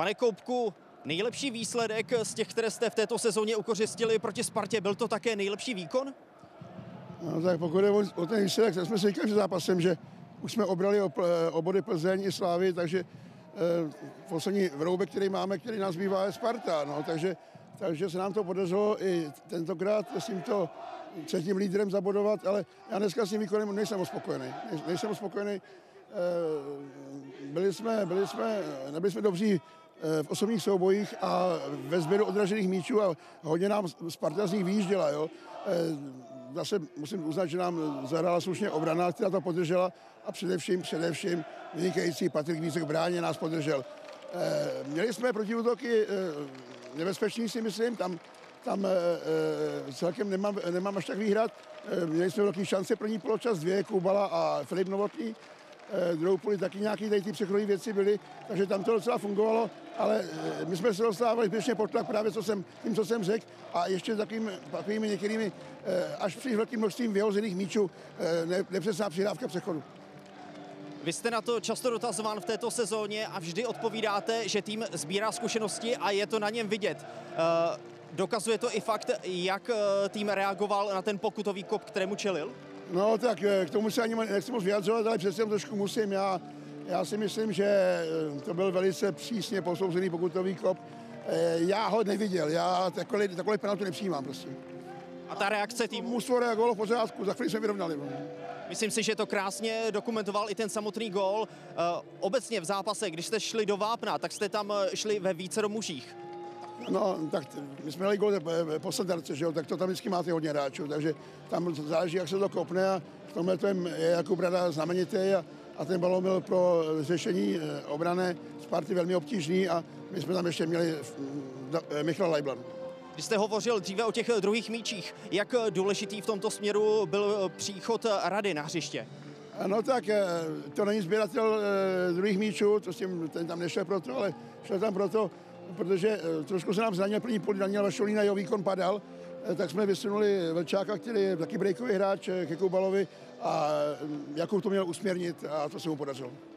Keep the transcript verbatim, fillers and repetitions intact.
Pane Koubku, nejlepší výsledek z těch, které jste v této sezóně ukořistili proti Spartě, byl to také nejlepší výkon? No, tak pokud je o, o ten výsledek, tak jsme si říkali před zápasem, že už jsme obrali o, o body Plzeň i Slávy, takže e, poslední vroubek, který máme, který nás bývá, je Sparta. No, takže, takže se nám to podařilo i tentokrát s tímto třetím lídrem zabodovat, ale já dneska s tím výkonem nejsem spokojený. Nejsem spokojený. E, byli jsme, byli jsme, nebyli jsme dobří v osobních soubojích a ve sběru odražených míčů a hodně nám Sparta z nich vyjížděla. Jo. Zase musím uznat, že nám zahrála slušně obrana, která to podržela a především, především vynikající Patrik Vízek v bráně nás podržel. Měli jsme protiútoky nebezpečný, si myslím, tam, tam celkem nemám, nemám až tak výhrad. Měli jsme velký šance, první poločas, dvě, Koubala a Filip Novotný. Druhou půli taky nějaké tady ty přechodové věci byly, takže tam to docela fungovalo, ale my jsme se dostávali zbytečně pod tlak právě co jsem, tím, co jsem řekl, a ještě takovým, takovými některými až příliš velkým množstvím vyhozených míčů ne, nepřesná přihrávka přechodu. Vy jste na to často dotazován v této sezóně a vždy odpovídáte, že tým sbírá zkušenosti a je to na něm vidět. Dokazuje to i fakt, jak tým reagoval na ten pokutový kop, kterému čelil? No tak k tomu se ani nechci moc vyjadřovat, ale přece trošku musím. Já, já si myslím, že to byl velice přísně posouzený pokutový kop. Já ho neviděl, já takové, takové penalty nepřijímám prostě. A ta reakce týmu? Mužstvo reagovalo v pořádku, za chvíli jsme vyrovnali. Myslím si, že to krásně dokumentoval i ten samotný gól. Obecně v zápase, když jste šli do vápna, tak jste tam šli ve více do mužích. No, tak my jsme dali gól po standardce, že jo, tak to tam vždycky máte hodně hráčů, takže tam záleží, jak se to kopne a v tomhle je Jakub Rada znamenitý a, a ten balón byl pro řešení obrany Sparty velmi obtížný a my jsme tam ještě měli Michala Leibla. Když jste hovořil dříve o těch druhých míčích, jak důležitý v tomto směru byl příchod Rady na hřiště? No tak to není sběratel druhých míčů, to s tím, ten tam nešel proto, ale šel tam proto, protože trošku se nám zranil první půl, Daniel Vašolína, jeho výkon padal, tak jsme vysunuli Vlčáka, který je taky breakový hráč ke Koubalovi a Jakub to měl usměrnit a to se mu podařilo.